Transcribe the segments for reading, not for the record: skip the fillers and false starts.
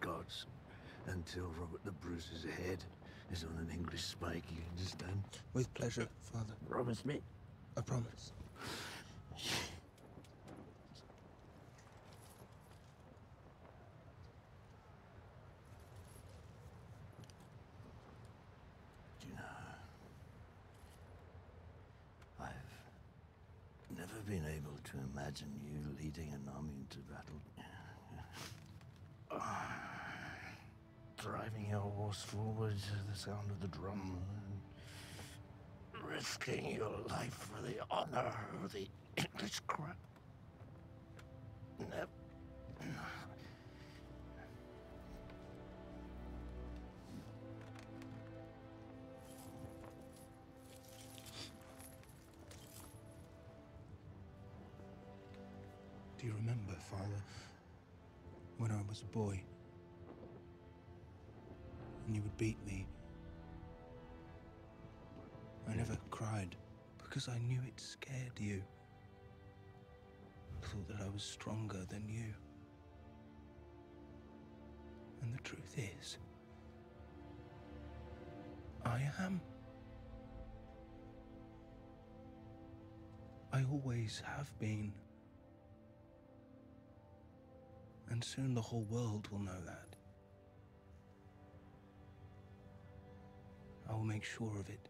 Scots. Until Robert the Bruiser's head is on an English spike, you understand? With pleasure, Father. Promise me? I promise. Do you know, I've never been able to imagine you leading an army into battle. Driving your horse forward to the sound of the drum, risking your life for the honor of the English crown. Never. Do you remember, Father, when I was a boy, and you would beat me? I never cried because I knew it scared you. I thought that I was stronger than you. And the truth is, I am. I always have been. And soon the whole world will know that. I will make sure of it.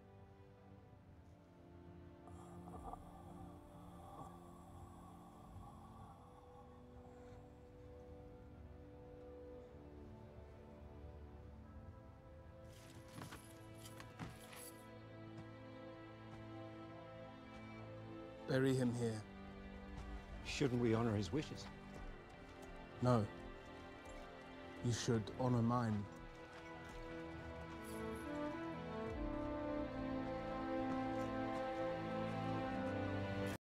Bury him here. Shouldn't we honor his wishes? No. You should honor mine.